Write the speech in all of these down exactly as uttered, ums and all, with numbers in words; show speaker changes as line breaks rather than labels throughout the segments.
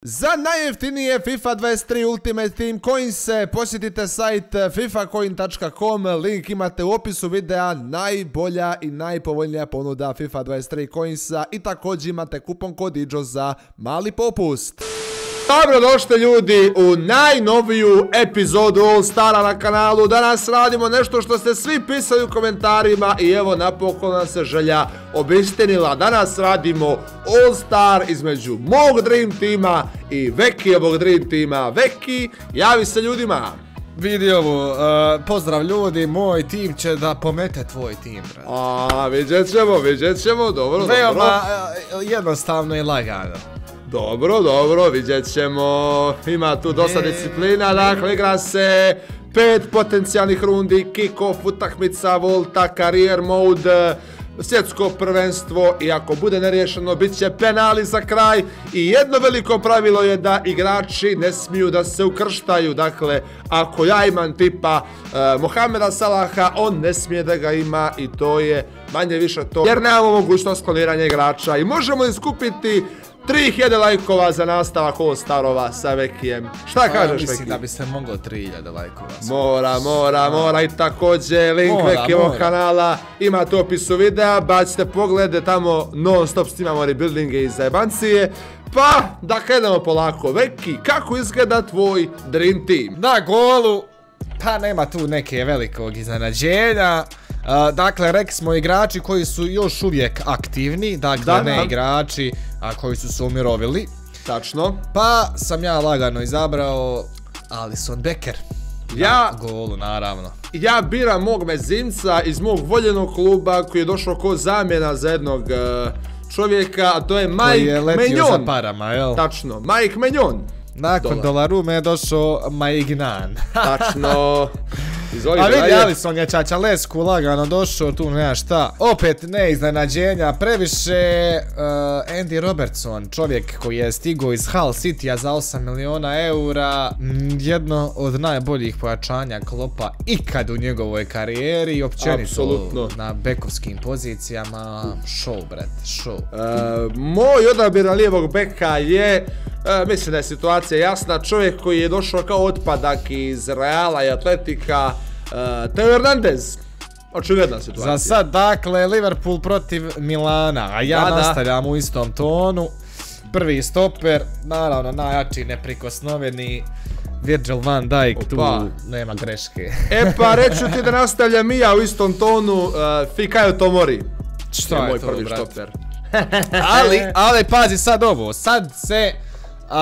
Za najjeftinije FIFA dvadeset tri Ultimate Team Coinse posjetite sajt fifa coin tačka com, link imate u opisu videa, najbolja i najpovoljnija ponuda FIFA dvadeset tri Coinsa i također imate kupon kod Iđo za mali popust. Dobro došli ljudi u najnoviju epizodu All Stara na kanalu. Danas radimo nešto što ste svi pisali u komentarima i evo napokon nam se želja obistinila. Danas radimo All Star između mog Dream Teama i Vekijevog Dream Teama. Veki, javi se ljudima.
Vidi ovo, uh, pozdrav ljudi, moj tim će da pomete tvoj tim, brate.
A, vidjet ćemo, vidjet ćemo, dobro,
Veoma,
dobro.
uh, jednostavno i lagano.
Dobro, dobro, vidjet ćemo, ima tu dosta disciplina, dakle igra se pet potencijalnih rundi, kick-off, utakmica, volta, career mode, svjetsko prvenstvo i ako bude neriješeno bit će penali za kraj i jedno veliko pravilo je da igrači ne smiju da se ukrštaju, dakle ako ja imam tipa uh, Mohameda Salaha, on ne smije da ga ima i to je manje više to jer nemamo mogućnost kloniranja igrača i možemo iskupiti tri hiljade lajkova za nastavak All Starova sa Vekijem. Šta kažeš, Veki?
Mislim da bi se moglo tri hiljade lajkova.
Mora, mora, mora i također link Vekijevog kanala imate u opisu videa, bacite poglede, tamo non stop snimamo rebuildinge i zajebancije. Pa, da krenemo polako. Veki, kako izgleda tvoj Dream Team?
Na golu, pa nema tu neke velikog iznenađenja. Uh, dakle, rekli smo igrači koji su još uvijek aktivni, dakle da, ne da. igrači a koji su se umirovili.
Tačno.
Pa sam ja lagano izabrao Alisson Becker.
Ja,
na golu, naravno.
Ja biram mog mezinca iz mog voljenog kluba koji je došao kao zamjena za jednog uh, čovjeka, a to je Mike Maignan. Koji je letio Maignan. Za parama, jel? Tačno, Mike Maignan.
Nakon Dolarume je došao Maignan.
Tačno. Izvoli,
a vidi, Alisson je Čačalesku lagano došao, tu nema šta. Opet ne iznenađenja, previše uh, Andy Robertson, čovjek koji je stigao iz Hull Citya za osam miliona eura, jedno od najboljih pojačanja Kloppa ikad u njegovoj karijeri i općenito Absolutno. na bekovskim pozicijama. Show, bret, show.
Uh, moj odabir na lijevog beka je, uh, mislim da je situacija jasna, čovjek koji je došao kao otpadak iz Reala i Atletika, Uh, Teo Hernandez. Očigledna situacija.
Za sad, dakle, Liverpool protiv Milana, a ja da, nastavljam da. u istom tonu. Prvi stoper, naravno najjači, neprikosnoveni Virgil van Dijk, Opa. tu nema greške.
E pa, reću ti da nastavljam i ja u istom tonu, uh, Fikayo Tomori.
Što je, je moj to, prvi brat? Stoper.
ali,
ali pazi sad ovo, sad se uh,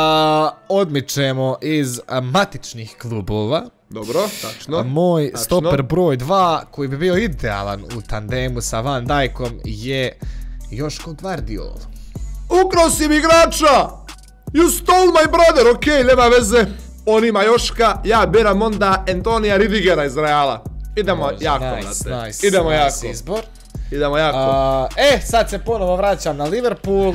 odmičemo iz uh, matičnih klubova.
Dobro, tačno.
A moj tačno. stoper broj dva, koji bi bio idealan u tandemu sa Van Dijkom, je Joško Gvardiol.
Ukrao si mi igrača! You stole my brother, okej, okay, nema veze. On ima Joška, ja biram onda Antonija Ridigera iz Reala. Idemo Može, jako,
nice,
brate.
Nice,
Idemo
nice
jako.
Izbor.
Idemo jako.
Uh, e, sad se ponovo vraćam na Liverpool.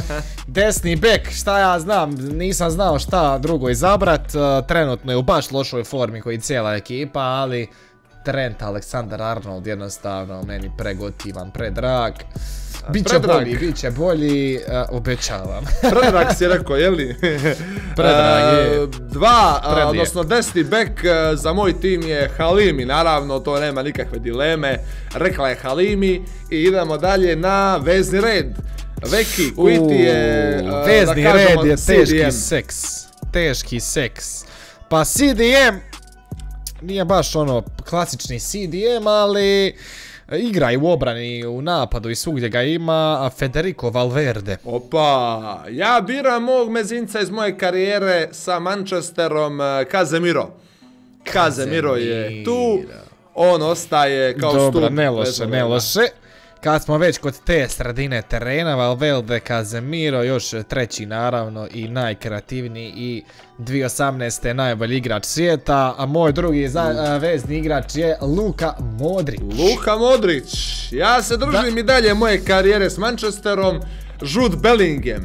Desni bek, šta ja znam, nisam znao šta drugo izabrat. Uh, trenutno je u baš lošoj formi koji cijela ekipa, ali Trent Alexander-Arnold jednostavno meni pregotivan, predrag. Biće bolji, biće bolji, uh, obećavam.
Predrag si rekao, jeli?
Predrag je.
Uh, dva, uh, odnosno desni bek uh, za moj tim je Halimi, naravno to nema nikakve dileme. Rekla je Halimi i idemo dalje na vezni red. Veki, koji ti je, uh,
vezni
da kažemo,
red je
C D M.
Teški seks. Teški seks. Pa C D M nije baš ono klasični C D M, ali igra i u obrani, u napadu i svugdje ga ima, Federico Valverde.
Opa, ja biram mog mezinca iz moje karijere sa Manchesterom, Casemiro. Casemiro je tu, on ostaje kao stup.
Dobro, ne loše, ne loše. Kad smo već kod te sredine terena, Valverde, Casemiro, još treći naravno i najkreativniji i dvije tisuće osamnaeste najbolji igrač svijeta, a moj drugi za, vezni igrač je Luka Modrić.
Luka Modrić, ja se držim da. i dalje moje karijere s Manchesterom, Jude Bellingham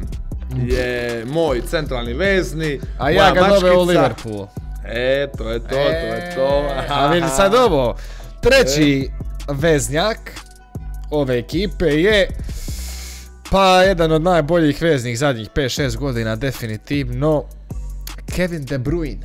je moj centralni vezni,
a ja ga mačkica. Doveo u Liverpool.
E, to je to, e, to je to.
A vidi sad ovo, treći e. veznjak ove ekipe je Pa, jedan od najboljih veznih zadnjih pet šest godina, definitivno, Kevin De Bruyne.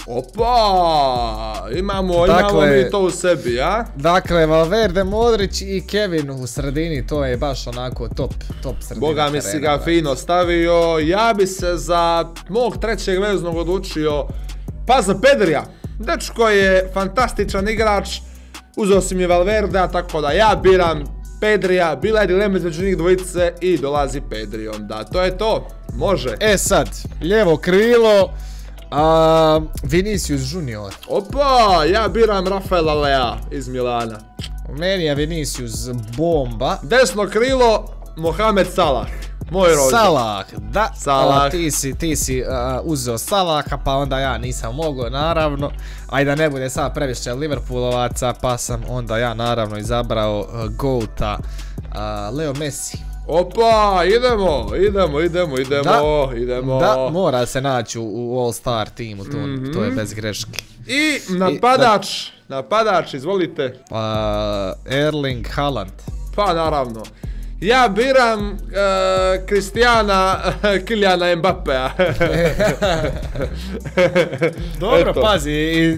Opa, imamo, imamo mi to u sebi, a?
Dakle, Valverde, Modrić i Kevin u sredini, to je baš onako top, top sredina.
Boga mi si ga fino stavio, ja bi se za mog trećeg veznog odlučio, pa za Pedrija. Dečko je fantastičan igrač, uzeo si mi Valverdea, tako da ja biram Pedrija, bila je dilema između njih dvojice i dolazi Pedri onda, to je to, može.
E sad, lijevo krilo, Uh, Vinicius Junior.
Opa, ja biram Rafaela Lea iz Milana.
Meni je Vinicius bomba.
Desno krilo, Mohamed Salah. Moj rođen.
Salah, da.
Salah.
Uh, ti si, ti si uh, uzeo Salaha, pa onda ja nisam mogao, naravno. A i da ne bude sad previše Liverpoolovaca, pa sam onda ja naravno izabrao uh, Goata, uh, Leo Messi.
Opa, idemo, idemo, idemo, idemo,
da,
idemo.
Da, mora se naći u, u All-Star timu, to, mm-hmm. to je bez greške.
I napadač, I, da, napadač, izvolite.
Pa, Erling Haaland.
Pa, naravno. Ja biram uh, Kristijana, uh, Kilijana Mbappea.
Dobro, eto. Pazi,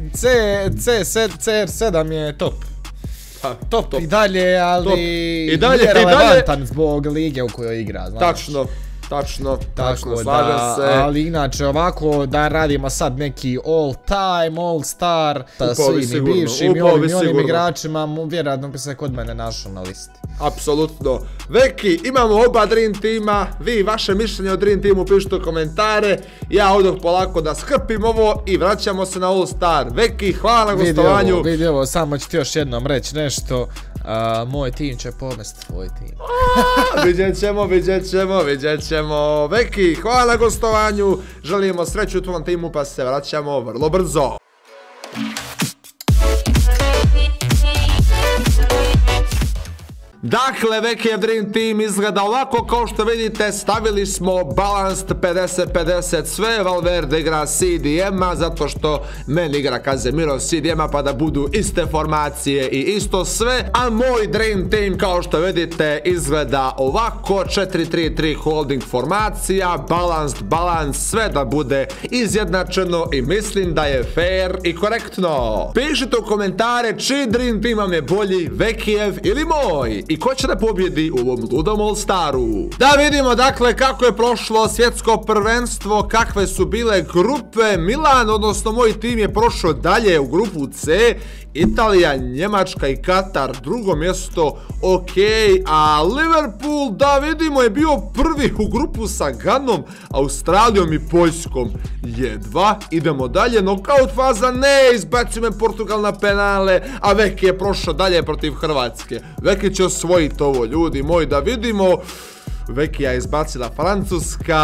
C R sedam je top. Top, top i dalje, ali top. I dalje, nije relevantan dalje... zbog lige u kojoj igra, znaš.
Tačno, tačno, tačno,
slažem se. Ali inače ovako da radimo sad neki all time, all star, sa svim i bivšim i ovim i onim igračima, vjerojatno bi se kod mene našao na listi.
Apsolutno. Veki, imamo oba Dream Teama, vi vaše mišljenje o Dream Teamu pišite u komentare, ja odoh polako da skrpim ovo i vraćamo se na All Star. Veki, hvala na gostovanju.
Vidi ovo, samo ću ti još jednom reći nešto, uh, moj tim će pomesti tvoj tim.
Vidjet ćemo, vidjet ćemo, vidjet ćemo. Veki, hvala na gostovanju, želimo sreću u tvom timu pa se vraćamo vrlo brzo. Dakle, Vekijev Dream Team izgleda ovako, kao što vidite, stavili smo balanced pedeset pedeset sve, Valverde igra C D M-a, zato što meni igra Casemiro C D M-a, pa da budu iste formacije i isto sve, a moj Dream Team, kao što vidite, izgleda ovako, četiri tri tri holding formacija, balanced, balance, sve da bude izjednačeno i mislim da je fair i korektno. Pišite u komentare čiji Dream Team vam je bolji, Vekijev ili moj. I ko će da pobjedi u ovom ludom All-Staru? Da vidimo dakle kako je prošlo svjetsko prvenstvo, kakve su bile grupe. Milan, odnosno moj tim, je prošao dalje u grupu C. Italija, Njemačka i Katar drugo mjesto, ok, a Liverpool, da vidimo, je bio prvi u grupu sa Ganom, Australijom i Poljskom. Jedva, idemo dalje, knockout faza, ne, izbacio me Portugal na penale, a Veki je prošao dalje protiv Hrvatske. Veki će osvojiti ovo, ljudi moji, da vidimo. Vekija je izbacila Francuska,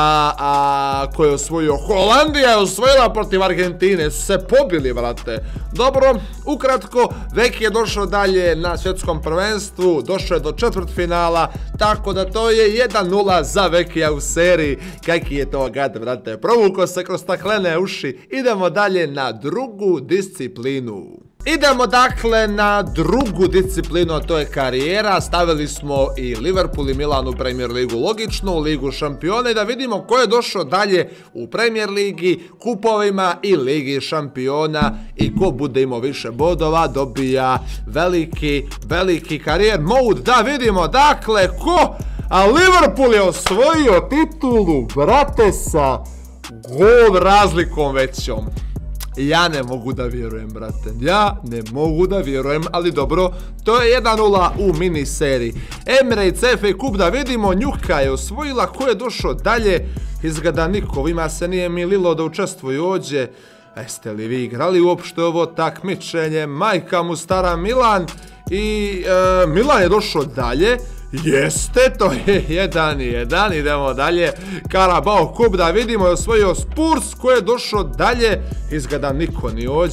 a ko je osvojio Holandija je osvojila protiv Argentine, su se pobili, vrate. Dobro, ukratko, Veki je došao dalje na svjetskom prvenstvu, došao je do četvrtfinala, tako da to je jedan nula za Vekija u seriji. Kaki je to gad, vrate, provukao se kroz staklene uši. Idemo dalje na drugu disciplinu. Idemo dakle na drugu disciplinu, a to je karijera. Stavili smo i Liverpool i Milan u Premier ligu, logično, u ligu šampiona, i da vidimo ko je došao dalje u Premier ligi, kupovima i ligi šampiona, i ko bude imao više bodova dobija veliki, veliki karijer mode. Da vidimo dakle ko, a Liverpool je osvojio titulu, brate, sa gol razlikom većom. Ja ne mogu da vjerujem, brate, ja ne mogu da vjerujem, ali dobro, to je jedan nula u mini seriji. Emirates F A Cup, da vidimo, Njuka je osvojila, ko je došao dalje, izgleda niko, ima se nije mililo da učestvuju ovdje. Jeste li vi igrali uopšte ovo takmičenje, majka mu stara, Milan, i e, Milan je došao dalje. Jeste, to je jedan jedan, idemo dalje. Carabao Cup, da vidimo, je osvojio Spurs, ko je došao dalje, izgleda niko ni ovdje.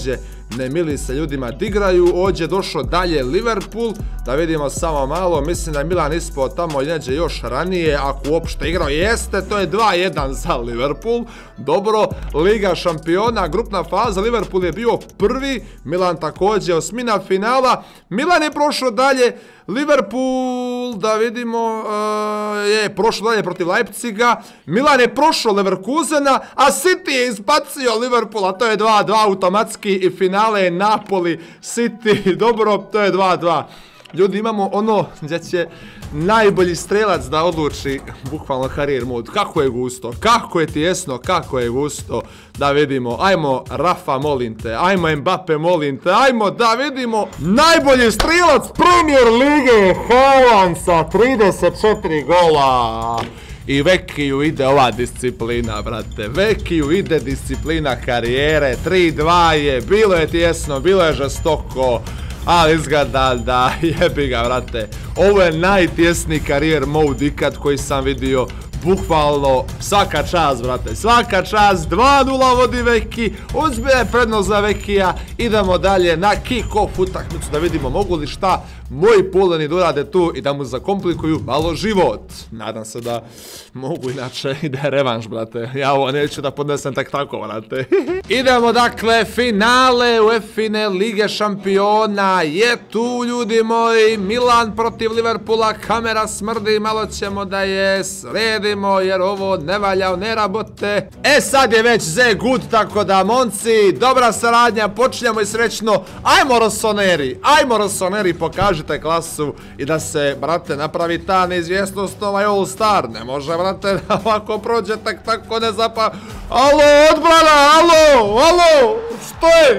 ne mili se ljudima da igraju. Ovdje je došao dalje Liverpool, da vidimo samo malo, mislim da je Milan ispao tamo neđe još ranije, ako uopšte igrao, jeste, to je dva jedan za Liverpool. Dobro, Liga šampiona, grupna faza, Liverpool je bio prvi, Milan također osmina finala, Milan je prošao dalje, Liverpool, da vidimo, uh, je prošao dalje protiv Leipziga, Milan je prošao Leverkusena, a City je izbacio Liverpoola, to je dva dva automatski i finale je Napoli, City, dobro, to je dva dva. Ljudi, imamo ono gdje će najbolji strelac da odluči bukvalno karijer mod. Kako je gusto, kako je tijesno, kako je gusto. Da vidimo, ajmo Rafa molim te, ajmo Mbappe molim te, ajmo da vidimo najbolji strelac Premier Lige, Haaland sa trideset četiri gola. I Vekiju ide ova disciplina, brate, Vekiju ide disciplina karijere, tri dva je, bilo je tijesno, bilo je žestoko. Ali izgleda da jebi ga, brate. Ovo je najtjesniji karijer mode ikad koji sam vidio. Bukvalno svaka čast, brate, svaka čast. dva nula vodi Veki, uzme prednost za Vekija. Idemo dalje na kick-off utakmicu da vidimo mogu li šta moji poleni dorade tu i da mu zakomplikuju malo život. Nadam se da mogu, inače ide revanš, brate. Ja ovo neću da podnesem tak tako, brate. Idemo dakle, finale UEFA Lige šampiona je tu, ljudi moji. Milan protiv Liverpoola, kamera smrdi, malo ćemo da je sredimo jer ovo ne valja, ne rabote. E sad je već ze good, tako da monci, dobra saradnja, počinjemo i srećno. Ajmo Rossoneri, ajmo Rossoneri, pokažite klasu i da se, brate, napravi ta neizvjesnost, ovaj All Star. Ne može, brate, da ovako prođe tak tako ne zapa... Alo, odbrana, alo, alo, što je?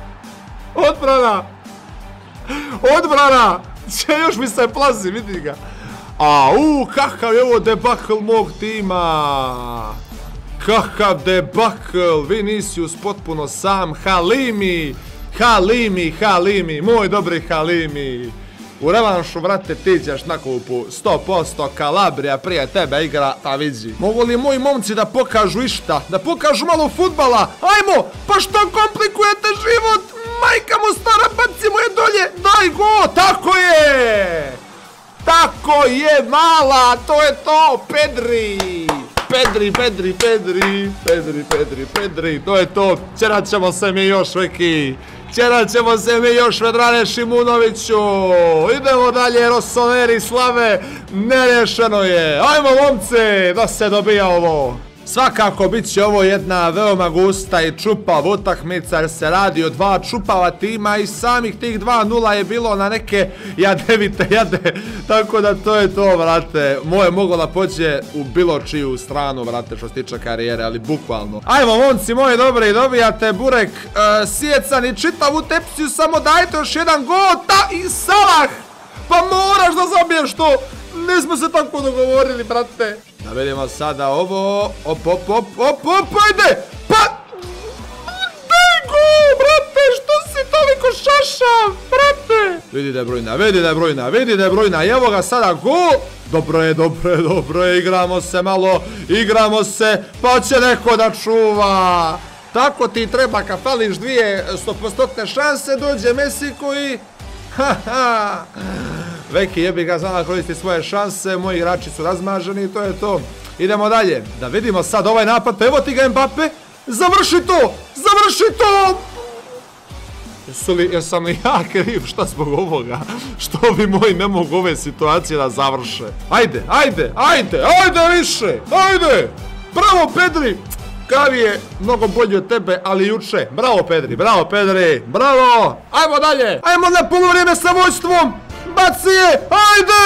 Odbrana, odbrana, će još mi se plazi, vidi ga. Au, kakav je ovo debakl mog tima. Kakav debakl, Vinicius potpuno sam, Halimi, Halimi, Halimi, moj dobri Halimi. U revanšu, vrate, ti ćeš na kupu sto posto Kalabrija prije tebe igra, pa vidi. Mogu li moji momci da pokažu išta, da pokažu malo futbala? Ajmo, pa što komplikujete život? Majka mu stara, bacimo je dolje, daj go, tako je! Tako je, mala, to je to, Pedri! Pedri, Pedri, Pedri, Pedri, Pedri, Pedri, to je to, čerat ćemo se mi još, Veki. Čerat ćemo se mi još, Vedrane Šimunoviću. Idemo dalje, Rossoneri slave, nerješeno je. Ajmo, momci, da se dobija ovo. Svakako bit će ovo jedna veoma gusta i čupava utakmica jer se radi o dva čupava tima i samih tih dva nula je bilo na neke jadevite jade. Tako da to je to, brate. Moje moglo da pođe u bilo čiju stranu, brate, što se tiče karijere, ali bukvalno. Ajmo, momci moji dobri, dobijate burek uh, sjecan i čitavu tepsiju, samo dajte još jedan gol, ta i Salah! Pa moraš da zabiješ to! Nismo se tako dogovorili, brate. Da vidimo sada ovo. Op, op, op, op, op, ajde! Pa... Daj go, brate, što si toliko šašav, brate? Vidi da je brojna, vidi da je brojna, vidi da je brojna. I evo ga sada go. Dobro je, dobro je, dobro je, igramo se malo, igramo se, pa će neko da čuva. Tako ti treba, kad fališ dvije sto posto šanse, dođe Messi koji... Haha... Veki jebi ga, zna da koristi svoje šanse, moji igrači su razmaženi i to je to. Idemo dalje, da vidimo sad ovaj napad, pa evo ti ga Mbappe, završi to, završi to! Jesu li, jesam li ja kriv, šta zbog ovoga? Što vi moji ne mogu ove situacije da završe? Ajde, ajde, ajde, ajde više, ajde! Bravo Pedri! Kavi je mnogo bolji od tebe, ali juče. Bravo Pedri, bravo Pedri, bravo! Ajmo dalje, ajmo na polovrijeme sa vojstvom! Baci je, ajde!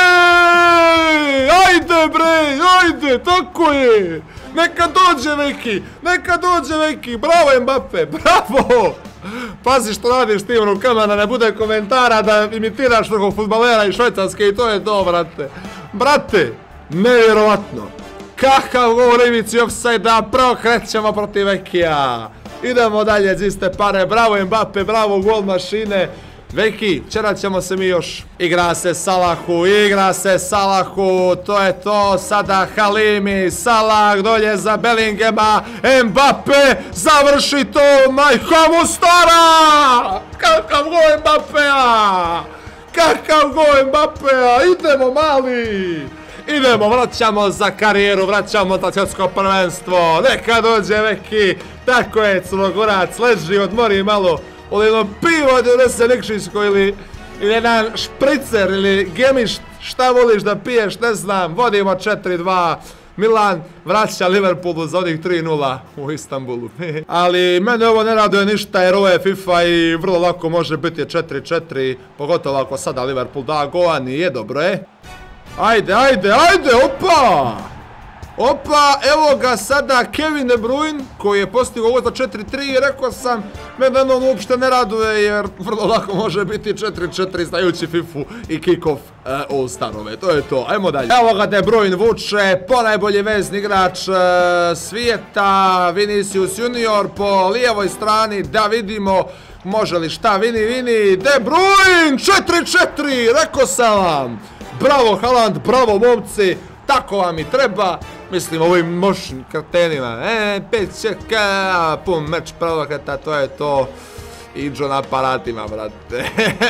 Ajde bre, ajde, tako je! Neka dođe Veki, neka dođe Veki, bravo Mbappe, bravo! Pazi što radiš tim rukama, da ne bude komentara, da imitiraš nekog fudbalera i švajcarske i to je to, brate. Brate, nevjerovatno. Kakav gol Ivici ofsajda, prvo krećemo protiv Vekija. Idemo dalje, ziste pare, bravo Mbappe, bravo gol mašine. Veki, včerat ćemo se mi još. Igra se Salahu, igra se Salahu, to je to, sada Halimi, Salah dolje za Bellingema, Mbappe, završi to, majka mu stara! Kakav gol Mbappea! Kakav gol Mbappea, idemo mali! Idemo, vraćamo za karijeru, vraćamo za svjetsko prvenstvo, neka dođe Veki, tako je Crnogorac, leži, odmori malo. Ili jedno pivo da unese Nikšićko ili jedan špricer ili gemiš, šta voliš da piješ, ne znam, vodimo četiri dva, Milan vraća Liverpoolu za onih tri nula u Istanbulu. Ali mene ovo ne raduje ništa jer ovo je FIFA i vrlo lako može biti četiri četiri, pogotovo ako sada Liverpool da gola, nije dobro, e? Ajde, ajde, ajde, opa! Opa, evo ga sada Kevin De Bruyne koji je postigao ovo za četiri tri i rekao sam mene on uopšte ne raduje jer vrlo lako može biti četiri četiri znajući FIFA i kick-off uh, All-Starove, to je to, ajmo dalje. Evo ga De Bruyne vuče, ponajbolji vezni igrač uh, svijeta, Vinicius Junior po lijevoj strani, da vidimo može li šta, vini, vini, De Bruyne, četiri četiri, rekao sam vam, bravo Haaland, bravo momci, tako vam i treba. Mislim, ovim moćnim kartenima, e, pet čeka, pun meč prvokata, to je to. Iđo na aparatima, brate.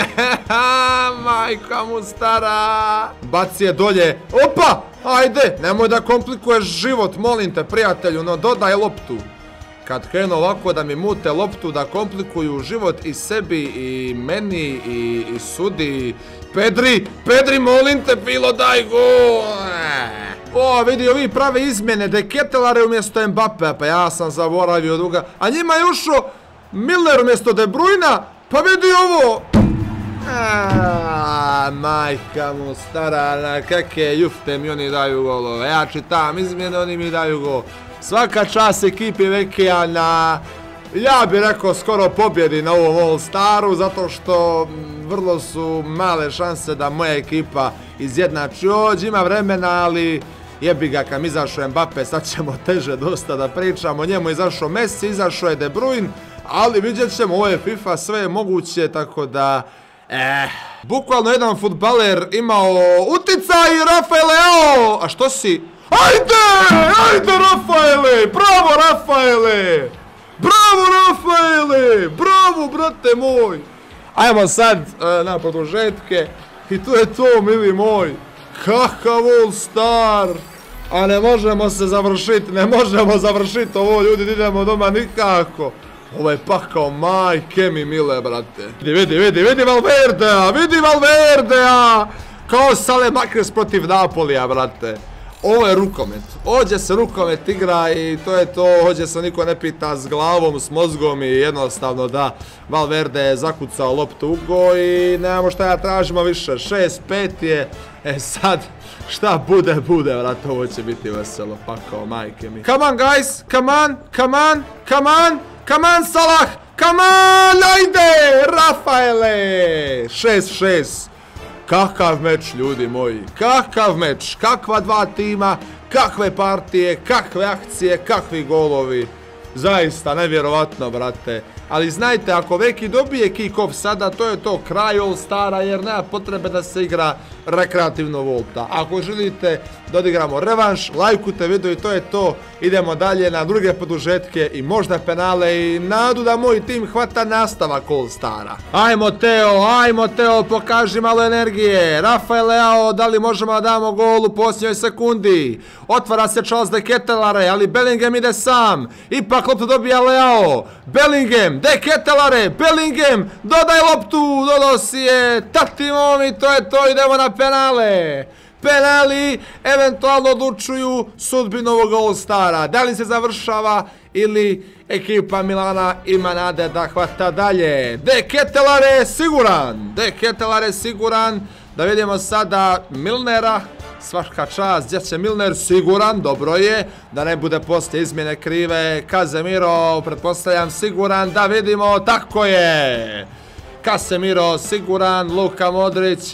Majka mu stara. Baci je dolje. Opa, ajde, nemoj da komplikuješ život, molim te, prijatelju, no dodaj loptu. Kad krenu ovako da mi mute loptu, da komplikuju život i sebi, i meni, i, i sudi. Pedri, Pedri, molim te, bilo daj go. O, vidi, ovi prave izmjene, De Ketelare umjesto Mbappe, pa ja sam zaboravio druga. A njima je ušao Milner umjesto De Bruyna, pa vidi ovo. Aaaa, majka mu stara, kakve jufte mi oni daju golove. Ja čitam izmjene, oni mi daju gol. Svaka čast ekipi Vekija na, ja bih rekao, skoro pobjedi na ovom All-Staru, zato što vrlo su male šanse da moja ekipa izjednači. Ođe ima vremena, ali jebi ga, kam izašao Mbappe, sad ćemo teže dosta da pričamo. Njemu izašao Messi, izašao je De Bruyne, ali vidjet ćemo, ovo je FIFA, sve je moguće, tako da... Eh, bukvalno jedan fudbaler imao uticaj, Rafael Leao! A što si? Ajde! Ajde, Rafaele! Bravo, Rafaele! Bravo, Rafaele! Bravo, brate moj! Ajmo sad uh, na produžetke. I to je to, mili moj. Kakav All-Star! A ne možemo se završiti, ne možemo završiti ovo, ljudi, idemo doma nikako. Ovo je pakao, majke mi mile, brate. Vidi, vidi, vidi, vidi Valverdea, vidi Valverdea! Kao Salemackers protiv Napolija, brate. Ovo je rukomet, ovdje se rukomet igra i to je to, ovdje se niko ne pita s glavom, s mozgom i jednostavno da Valverde je zakucao loptu u go i nemamo šta ja tražimo više, šest pet je, e sad šta bude, bude, vrati, ovo će biti veselo, pakao, majke mi. Come on guys, come on, come on, come on, come on Salah, come on, ajde, Rafaele, šest šest. Kakav meč, ljudi moji, kakav meč, kakva dva tima, kakve partije, kakve akcije, kakvi golovi. Zaista, nevjerovatno, brate. Ali znajte, ako Veki dobije kick-off sada, to je to, kraj All-Stara, jer nema potrebe da se igra rekreativno volta. Ako želite da odigramo revanš, lajkujte video i to je to. Idemo dalje na druge produžetke i možda penale i nadu da moj tim hvata nastavak All-Stara. Ajmo Teo, ajmo Teo, pokaži malo energije. Rafael Leao, da li možemo da damo gol u posljednjoj sekundi? Otvara se Charles De Ketelare, ali Bellingham ide sam. Ipak loptu dobija Leao. Bellingham, De Ketelare, Bellingham, dodaj loptu, donosi je, tati momi, to je to, idemo na penale. Penali eventualno odlučuju sudbinu ovog All-Stara. Da li se završava ili ekipa Milana ima nade da hvata dalje. De Ketelare siguran, De Ketelare siguran. Da vidimo sada Milnera. Svaka čast, gdje će Milner siguran, dobro je, da ne bude poslije izmjene krive. Casemiro, pretpostavljam siguran, da vidimo, tako je. Casemiro siguran, Luka Modrić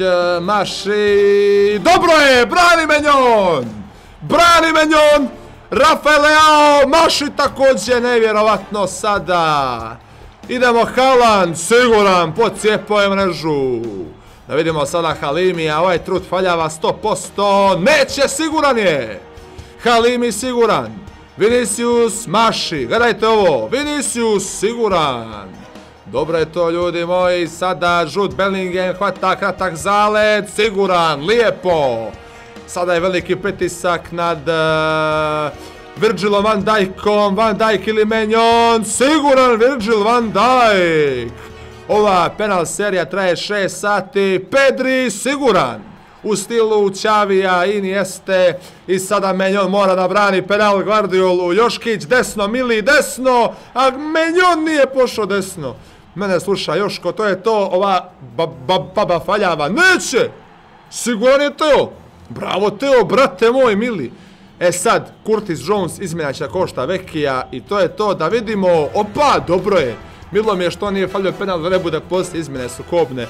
maši, dobro je, brani Menjon, brani Menjon, Rafael Leao maši također, nevjerovatno sada. Idemo Haaland, siguran, pocijepao je mrežu. Da vidimo sada Halimija, ovaj trut faljava sto posto, neće, siguran je. Halimi siguran, Vinicius maši, gledajte ovo, Vinicius siguran. Dobro je to, ljudi moji, sada Jude Bellingham hvata kratak zalet, siguran, lijepo. Sada je veliki pritisak nad uh, Virgilom van Dijkom, Van Dijk ili Menjon, siguran Virgil van Dijk. Ova penal serija traje šest sati, Pedri siguran. U stilu Xavija, Inieste i sada Menjon mora da brani penal Guardiolu, Joškić desno, Mili desno, a Menjon nije pošao desno. Mene sluša Joško, to je to, ova baba faljava, neće, siguran je Teo, bravo Teo, brate moj mili. E sad, Curtis Jones izmjena će da košta Vekija i to je to, da vidimo, opa, dobro je, milo mi je što nije falio penal, da ne bude poslije izmjene su kobne.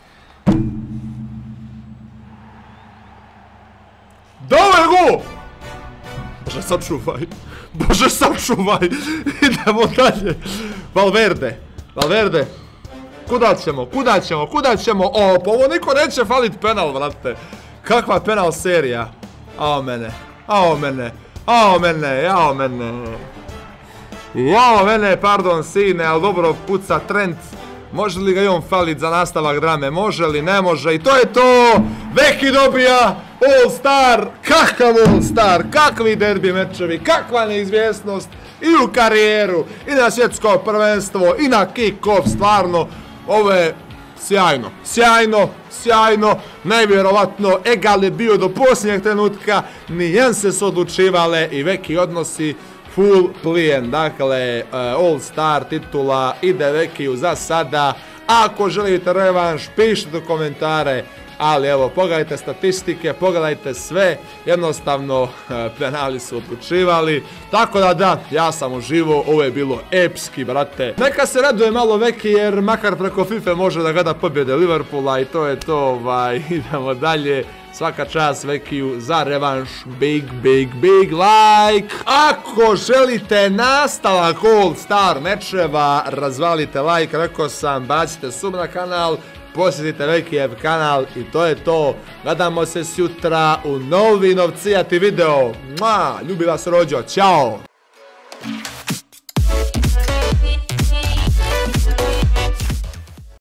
Dove go! Bože sačuvaj, Bože sačuvaj, idemo dalje. Valverde, Valverde, kuda ćemo, kuda ćemo, kuda ćemo, o, pa ovo niko neće falit penal, vrate. Kakva penal serija, ao mene, ao mene, ao mene, jao mene. Jao mene, pardon sine, ali dobro puca Trent. Može li ga i on falit za nastavak drame, može li, ne može i to je to. Veki dobija All Star, kakav All Star, kakvi derbi mečevi, kakva neizvjesnost i u karijeru, i na svjetsko prvenstvo, i na kick-off, stvarno, ovo je sjajno, sjajno, sjajno, nevjerovatno, egal je bio do posljednjeg trenutka, nijanse su odlučivale i Veki odnosi full plijen, dakle, uh, All Star titula ide Vekiju za sada. Ako želite revanš, pišite u komentare, ali evo, pogledajte statistike, pogledajte sve, jednostavno uh, penali su odlučivali, tako da da, ja sam uživo, ovo je bilo epski, brate. Neka se raduje malo Veki, jer makar preko FIFA može da gleda pobjede Liverpoola i to je to, ovaj, idemo dalje. Svaka čast Vekiju za revanš, big, big, big like. Ako želite nastavak All Star mečeva, razvalite like, rekao sam, bacite sub na kanal, posjetite Vekijev kanal i to je to. Gledamo se sutra u novi novcijati video. Mua, ljubi vas Rođo, ćao!